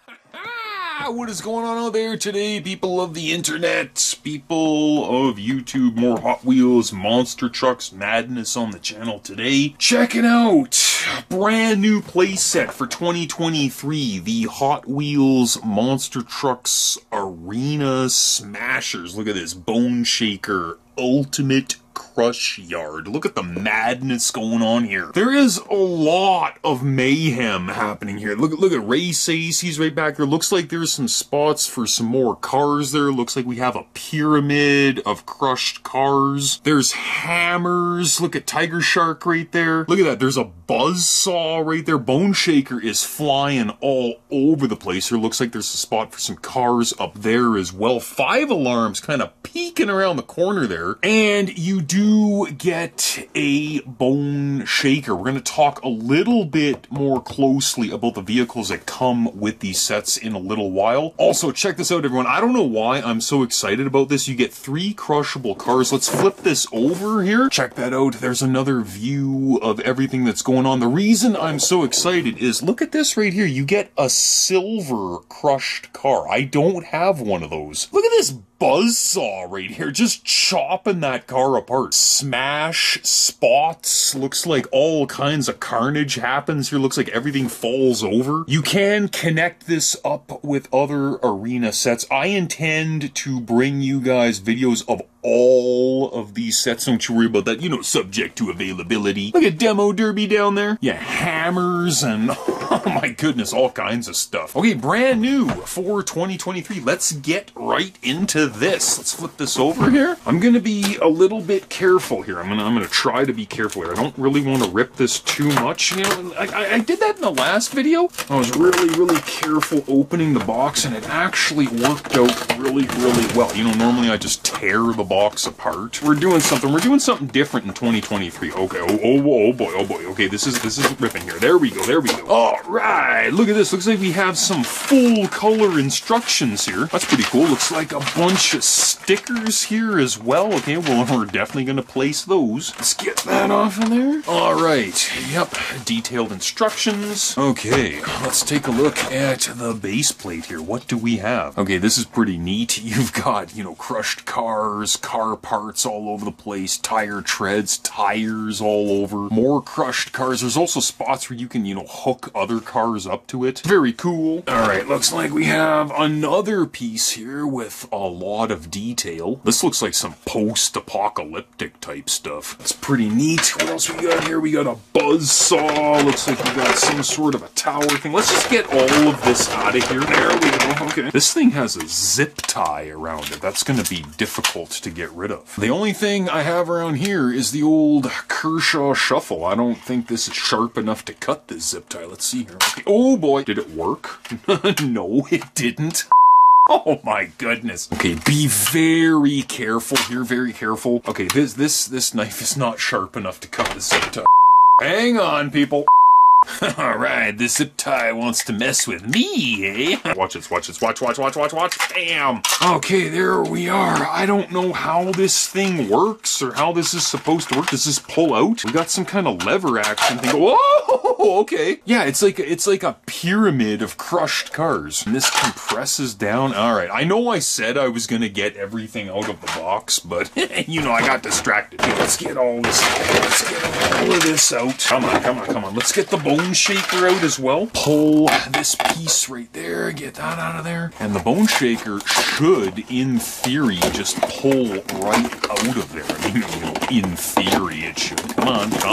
What is going on out there today, people of the internet, people of YouTube, more Hot Wheels, monster trucks, madness on the channel today. Checking out a brand new playset for 2023, the Hot Wheels Monster Trucks Arena Smashers. Look at this, Bone Shaker Ultimate Crush Yard. Look at the madness going on here. There is a lot of mayhem happening here. Look at Ray Says, he's right back there. Looks like there's some spots for some more cars there. Looks like we have a pyramid of crushed cars. There's hammers. Look at Tiger Shark right there. Look at that. There's a buzzsaw right there. Bone Shaker is flying all over the place. There looks like there's a spot for some cars up there as well. 5 Alarms kind of peeking around the corner there. And you do get a Bone Shaker. We're going to talk a little bit more closely about the vehicles that come with these sets in a little while. Also, check this out, everyone. I don't know why I'm so excited about this. You get 3 crushable cars. Let's flip this over here. Check that out. There's another view of everything that's going on. The reason I'm so excited is, look at this right here. You get a silver crushed car. I don't have one of those. Look at this buzzsaw right here, just chopping that car apart. Smash spots. Looks like all kinds of carnage happens here. Looks like everything falls over. You can connect this up with other arena sets. I intend to bring you guys videos of all of these sets. Don't you worry about that. You know, subject to availability. Look at Demo Derby down there. Yeah, hammers and oh my goodness, all kinds of stuff. Okay, brand new for 2023. Let's get right into this. Let's flip this over here. I'm gonna be a little bit careful here. I'm gonna try to be careful here. I don't really want to rip this too much. You know, I did that in the last video. I was really careful opening the box, and it actually worked out really well. You know, normally I just tear the box apart. We're doing something different in 2023. Okay, oh boy. Okay, this is ripping here. There we go. All right, look at this. Looks like we have some full color instructions here. That's pretty cool. Looks like a bunch of stickers here as well. Okay, well, we're definitely gonna place those. Let's get that off in there. All right, yep, detailed instructions. Okay, let's take a look at the base plate here. What do we have? Okay, this is pretty neat. You've got, you know, crushed cars, car parts all over the place, tire treads, tires all over, more crushed cars. There's also spots where you can, you know, hook other cars up to it. Very cool. All right, looks like we have another piece here with a lot of detail. This looks like some post-apocalyptic type stuff. It's pretty neat. What else we got here? We got a buzzsaw. Looks like we got some sort of a tower thing. Let's just get all of this out of here. There we go. Okay. This thing has a zip tie around it. That's going to be difficult to get rid of. The only thing I have around here is the old Kershaw Shuffle. I don't think this is sharp enough to cut this zip tie. Let's see here. Okay. Oh boy. Did it work? No, it didn't. Oh my goodness. Okay, be very careful here, very careful. Okay, this knife is not sharp enough to cut the zip tie. Hang on, people. Alright, this zip tie wants to mess with me, eh? Watch this, watch. Bam! Okay, there we are. I don't know how this thing works or how this is supposed to work. Does this pull out? We got some kind of lever action thing. Whoa! Okay. Yeah, it's like a pyramid of crushed cars. And this compresses down. Alright, I know I said I was gonna get everything out of the box, but you know, I got distracted. Okay, let's get all this. Let's get all of this out. Come on. Let's get the Bone Shaker out as well. Pull this piece right there, get that out of there. And the Bone Shaker should, in theory, just pull right out of there. I mean, you know, in theory it should. Come on, get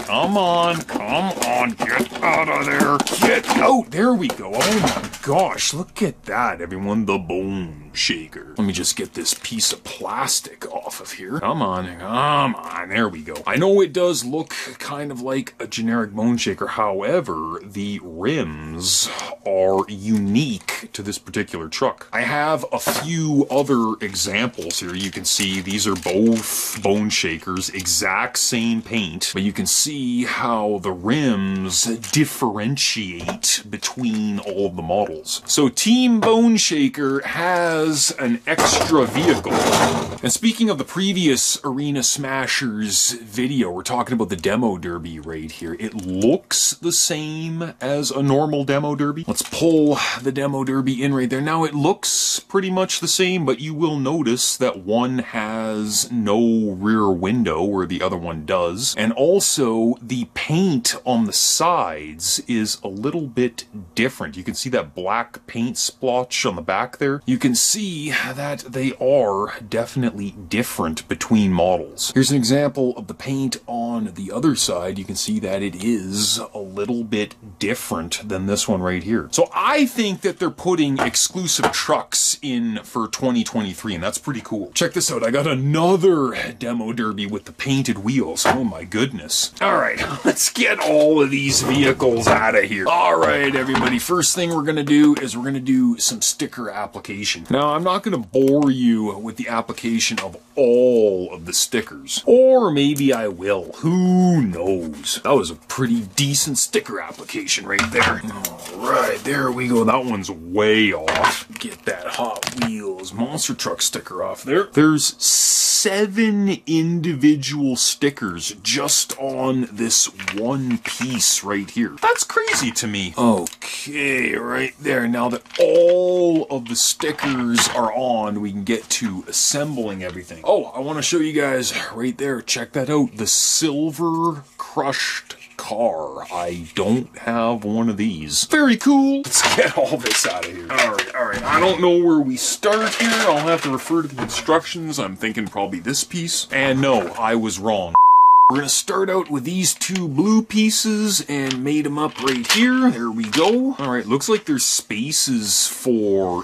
out of there. Get out, there we go. Oh my gosh, look at that, everyone, the Bone Shaker. Let me just get this piece of plastic off of here. Come on, there we go. I know it does look kind of like a generic Bone Shaker. However, the rims are unique to this particular truck. I have a few other examples here. You can see these are both Bone Shakers, exact same paint. paint, but you can see how the rims differentiate between all of the models. So Team Bone Shaker has an extra vehicle. And speaking of the previous Arena Smashers video, we're talking about the Demo Derby right here. It looks the same as a normal Demo Derby. Let's pull the Demo Derby in right there. Now it looks pretty much the same, but you will notice that one has no rear window where the other one does. And also the paint on the sides is a little bit different. You can see that black paint splotch on the back there. You can see that they are definitely different between models. Here's an example of the paint on the other side. You can see that it is a little bit different than this one right here. So I think that they're putting exclusive trucks in for 2023, and that's pretty cool. Check this out. I got another Demo Derby with the painted wheels. Oh my goodness. All right, let's get all of these vehicles out of here. All right, everybody. First thing we're going to do is we're going to do some sticker application. Now, I'm not going to bore you with the application of all of the stickers. Or maybe I will. Who knows? That was a pretty decent sticker application right there. Alright, there we go. That one's way off. Get that Hot Wheels monster truck sticker off there. There's 7 individual stickers just on this one piece right here. That's crazy to me. Okay, right there. Now that all of the stickers are on, we can get to assembling everything. Oh, I want to show you guys right there. Check that out. The silver crushed car. I don't have one of these. Very cool. Let's get all this out of here. All right. I don't know where we start here. I'll have to refer to the instructions. I'm thinking probably this piece. And no, I was wrong. We're going to start out with these 2 blue pieces and made them up right here. There we go. All right, looks like there's spaces for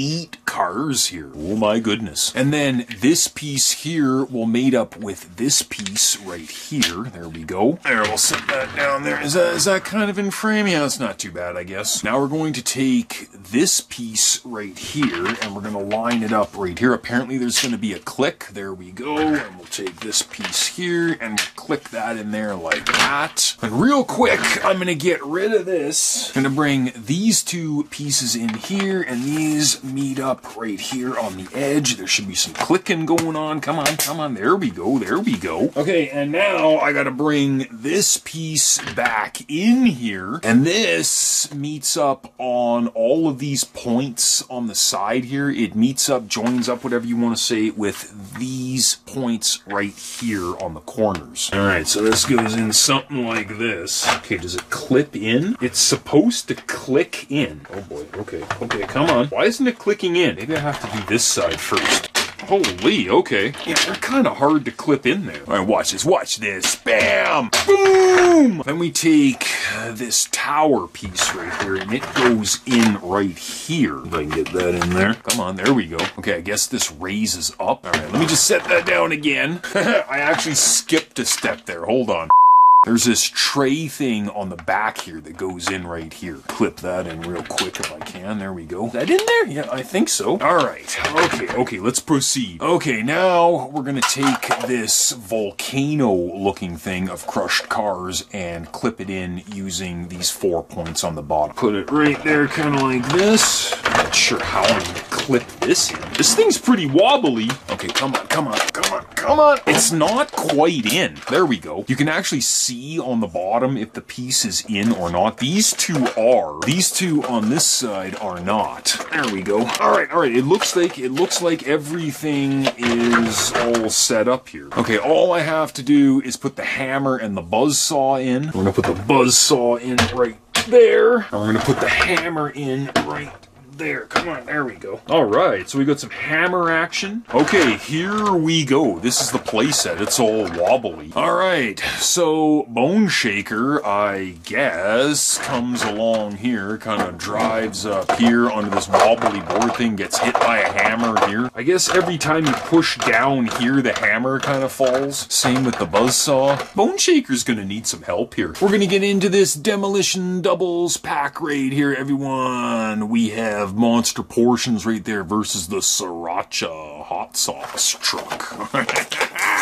8 cars here. Oh my goodness. And then this piece here will made up with this piece right here. There we go. There, we'll set that down there. Is that kind of in frame? Yeah, it's not too bad, I guess. Now we're going to take this piece right here and we're going to line it up right here. Apparently there's going to be a click. There we go. And we'll take this piece here and we'll click that in there like that. And real quick, I'm going to get rid of this. I'm going to bring these 2 pieces in here and these meet up right here on the edge. There should be some clicking going on. Come on. There we go. Okay, and now I gotta bring this piece back in here, and this meets up on all of these points on the side here. It meets up, joins up, whatever you want to say, with these points right here on the corners. All right, so this goes in something like this. Okay, does it clip in? It's supposed to click in. Oh boy, okay, come on. Why isn't it clicking in? Maybe I have to do this side first. Holy, okay. Yeah, they're kind of hard to clip in there. All right, watch this. Bam! Boom! Then we take this tower piece right here, and it goes in right here. If I can get that in there. Come on, there we go. Okay, I guess this raises up. All right, let me just set that down again. I actually skipped a step there. Hold on. There's this tray thing on the back here that goes in right here. Clip that in real quick if I can. There we go. Is that in there? Yeah, I think so. All right. Okay, let's proceed. Okay, now we're going to take this volcano-looking thing of crushed cars and clip it in using these 4 points on the bottom. Put it right there, kind of like this. Not sure how I'm going to clip this in. This thing's pretty wobbly. Okay, come on. It's not quite in. There we go. You can actually see on the bottom if the piece is in or not. These 2 are. These 2 on this side are not. There we go. All right. It looks like everything is all set up here. Okay, all I have to do is put the hammer and the buzzsaw in. We're gonna put the buzzsaw in right there. And we're gonna put the hammer in right there. Come on, there we go. All right, so we got some hammer action. Okay, here we go. This is the playset. It's all wobbly. All right, so Bone Shaker, I guess, comes along here, kind of drives up here onto this wobbly board thing, gets hit by a hammer here. I guess every time you push down here, the hammer kind of falls. Same with the buzzsaw. Bone Shaker's gonna need some help here. We're gonna get into this demolition doubles pack raid here, everyone. We have monster portions right there versus the Sriracha hot sauce truck.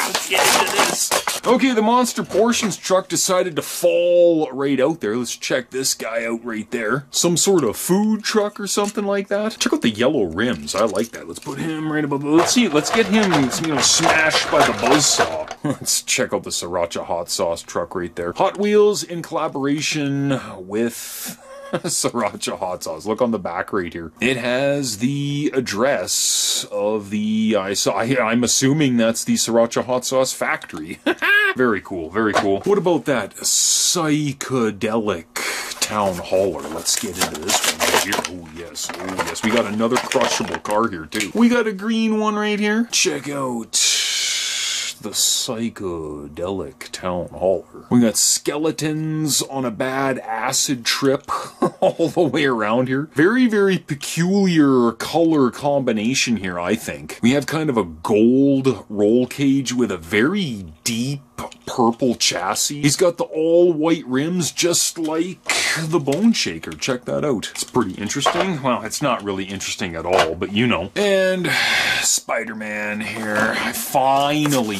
Let's get into this. Okay, the Monster Portions truck decided to fall right out there. Let's check this guy out right there. Some sort of food truck or something like that. Check out the yellow rims. I like that. Let's put him right above. Let's see. Let's get him, you know, smashed by the buzzsaw. Let's check out the Sriracha hot sauce truck right there. Hot Wheels in collaboration with Sriracha hot sauce. Look on the back right here. It has the address of the, I'm assuming that's the Sriracha hot sauce factory. Very cool, very cool. What about that psychedelic town hauler? Let's get into this one right here. Oh yes, we got another crushable car here too. We got a green one right here. Check out the psychedelic town hauler. We got skeletons on a bad acid trip all the way around here. Very, very peculiar color combination here, I think. We have kind of a gold roll cage with a very deep purple chassis. He's got the all-white rims just like the Bone Shaker. Check that out. It's pretty interesting. Well, it's not really interesting at all, but you know. And Spider-Man here. I finally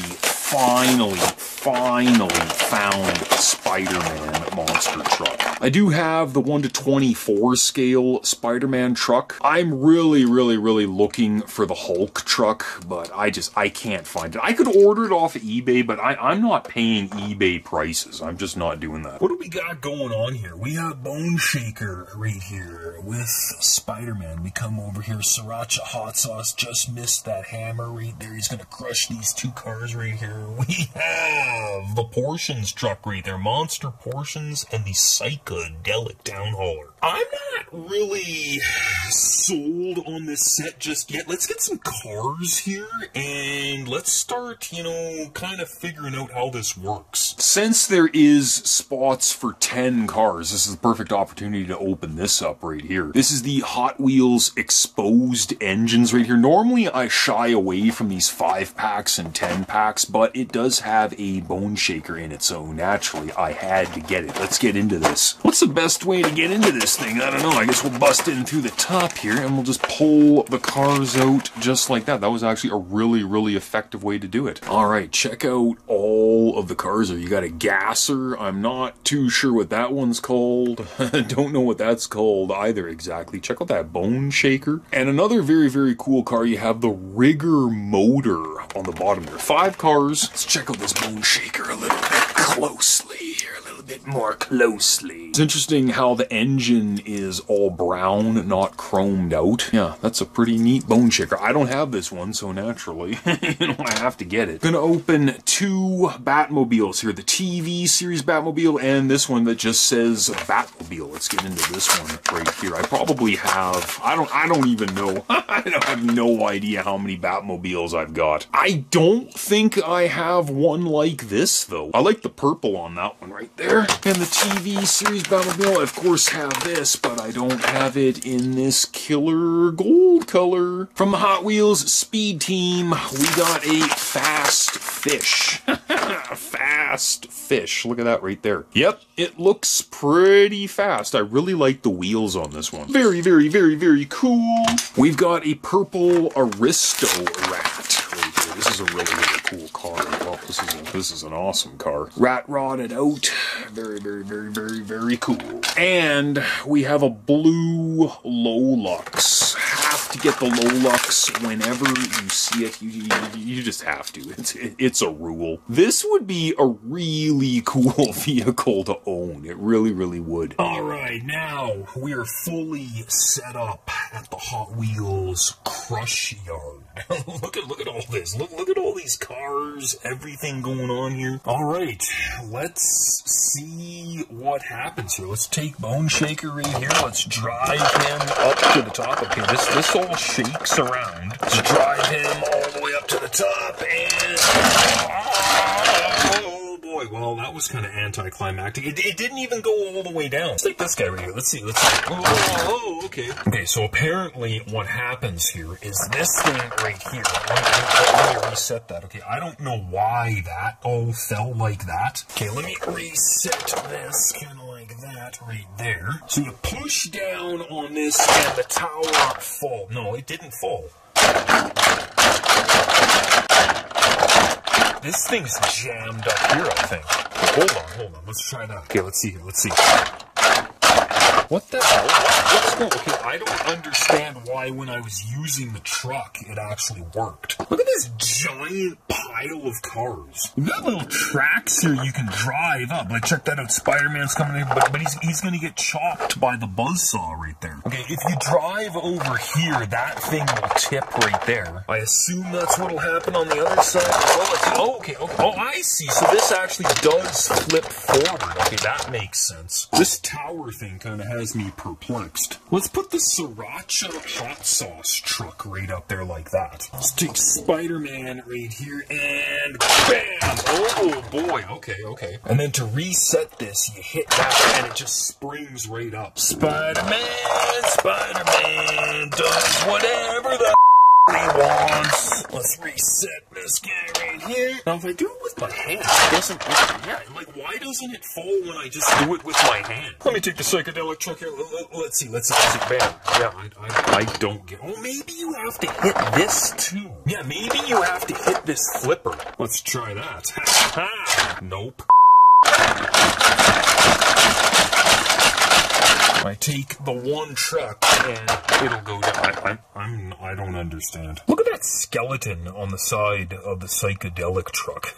found Spider-Man monster truck. I do have the 1:24 scale Spider-Man truck. I'm really looking for the Hulk truck, but I can't find it. I could order it off of eBay, but I'm not paying eBay prices. I'm just not doing that. What do we got going on here? We have Bone Shaker right here with Spider-Man. We come over here, Sriracha hot sauce just missed that hammer right there. He's gonna crush these two cars right here. We have the Portions truck right there, Monster Portions and the psychedelic town hauler. I'm not really sold on this set just yet. Let's get some cars here and let's start, you know, kind of figuring out how this works. Since there is spots for 10 cars, this is the perfect opportunity to open this up right here. This is the Hot Wheels exposed engines right here. Normally I shy away from these 5-packs and 10-packs, but it does have a Bone Shaker in it, so naturally I had to get it. Let's get into this. What's the best way to get into this thing? I don't know. I guess we'll bust in through the top here and we'll just pull the cars out just like that. That was actually a really effective way to do it. Alright, check out all of the cars here. You got a gasser. I'm not too sure what that one's called. Don't know what that's called either exactly. Check out that Bone Shaker. And another very cool car, you have the Rigger motor on the bottom there. 5 cars. Let's check out this Bone Shaker a little bit closely here, a little bit more closely. It's interesting how the engine is all brown, not chromed out. Yeah, that's a pretty neat Bone Shaker. I don't have this one, so naturally, you know, I have to get it. Gonna open 2 Batmobiles here, the TV series Batmobile and this one that just says Batmobile. Let's get into this one right here. I probably have, I don't even know. I have no idea how many Batmobiles I've got. I don't think I have one like this though. I like the purple on that one right there. And the TV series Batmobile, I of course have this, but I don't have it in this killer gold color. From the Hot Wheels Speed Team, we got a Fast Fish. Fast Fish. Look at that right there. Yep, it looks pretty fast. I really like the wheels on this one. Very cool. We've got a purple Aristo Rat right here. This is a really cool car. Well, this is an awesome car. Rat rodded out. Very cool. And we have a blue Lolux. Have to get the Lolux whenever you see it. You just have to. It's a rule. This would be a really cool vehicle to own. It really would. Alright, now we are fully set up at the Hot Wheels Crush Yard. look at all this. Look at all these cars, everything going on here. Alright, let's see what happens here. Let's take Bone Shaker right here. Let's drive him up to the top. Okay, this all shakes around. Let's drive him all the way up to the top and... Oh boy, well that was kind of anticlimactic. It didn't even go all the way down. Let's take this guy right here. Let's see. Oh, okay. Okay, so apparently what happens here is this thing right here. Let me reset that. Okay, I don't know why that all fell like that. Okay, let me reset this kind of like that right there. So you push down on this and the tower fall. No, it didn't fall. This thing's jammed up here, I think. Hold on. Let's try that. Okay, let's see here. Let's see. What the hell? What's going on? Okay, I don't understand why when I was using the truck, it actually worked. Look at this giant pile of cars. We've got little tracks here you can drive up. Like, check that out. Spider-Man's coming in, but he's going to get chopped by the buzzsaw right there. Okay, if you drive over here, that thing will tip right there. I assume that's what will happen on the other side as well. Let's see. Oh, okay. Oh, I see. So this actually does flip forward. Okay, that makes sense. This tower thing kind of has me perplexed. Let's put the Sriracha hot sauce truck right up there like that. Let's take Spider-Man right here and bam! Oh boy, okay. And then to reset this, you hit that and it just springs right up. Spider-Man does whatever the he wants. Let's reset this guy right here. Now, if I do it with my hand, it doesn't. Yeah, like, why doesn't it fall when I just do it with my hand? Let me take the psychedelic truck here. Let's see. Bam. Yeah, I don't get. Oh, maybe you have to hit this too. Yeah, maybe you have to hit this flipper. Let's try that. Ha! Nope. I take the one truck and it'll go down. I don't understand. Look at that skeleton on the side of the psychedelic truck.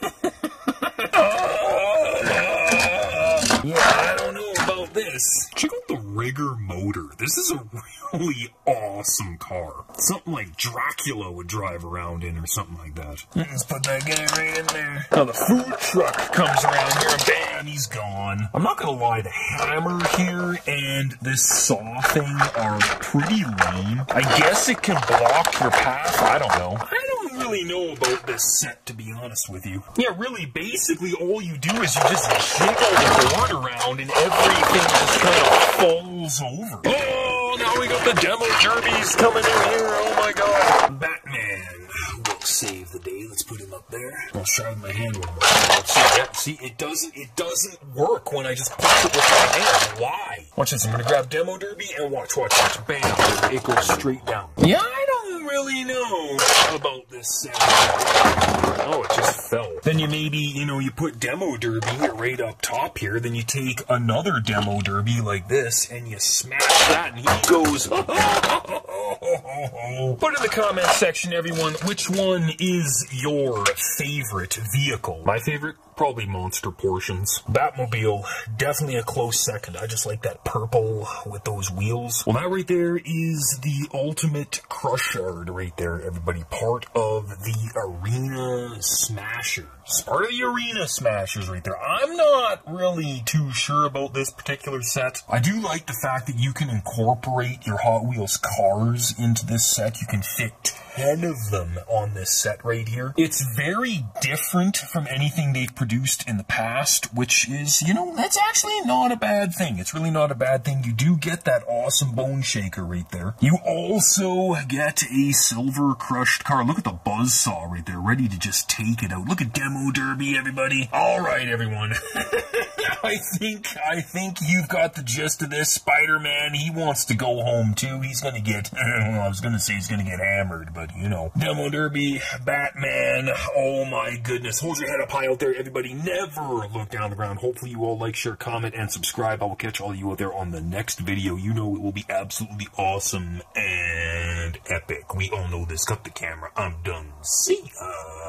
Yeah, I don't know about this. Check out the Rigger motor. This is a really awesome car. Something like Dracula would drive around in or something like that. Let's put that guy right in there. Now the food truck comes around here and bam, he's gone. I'm not gonna lie, the hammer here and this saw thing are pretty lame. I guess it can block your path. I don't know. I don't really know about this set, to be honest with you. Yeah, really, basically all you do is you just jiggle the board around and everything just kind of falls over. Oh, now we got the demo derbies coming in here. Oh my god. Batman will save the day. Let's put him up there. I'll try with my hand one more time. See, it doesn't work when I just push it with my hand. Why? Watch this. I'm gonna grab demo derby and watch. Bam. It goes straight down. Yeah, I don't really know about this set. Oh, it just fell. Then you maybe, you put demo derby right up top here. Then you take another demo derby like this and you smash that and he goes. Put in the comment section, everyone, which one is your favorite vehicle? My favorite? Probably Monster Portions. Batmobile, definitely a close second. I just like that purple with those wheels. Well, that right there is the Ultimate Crush Yard right there, everybody. Part of the Arena Smashers. Part of the Arena Smashers right there. I'm not really too sure about this particular set. I do like the fact that you can incorporate your Hot Wheels cars into this set. You can fit 10 of them on this set right here. It's very different from anything they've produced in the past, which is, that's actually not a bad thing. It's really not a bad thing. You do get that awesome bone shaker right there. You also get a silver crushed car. Look at the buzzsaw right there, ready to just take it out. Look at Demo Derby, everybody. All right, everyone. I think you've got the gist of this. Spider-Man, he wants to go home too. He's gonna get, well, I was gonna say he's gonna get hammered, but Demo Derby, Batman, oh my goodness. Hold your head up high out there, everybody. Never look down the ground. Hopefully you all like, share, comment, and subscribe. I will catch all of you out there on the next video. It will be absolutely awesome and epic. We all know this. Cut the camera. I'm done. See ya.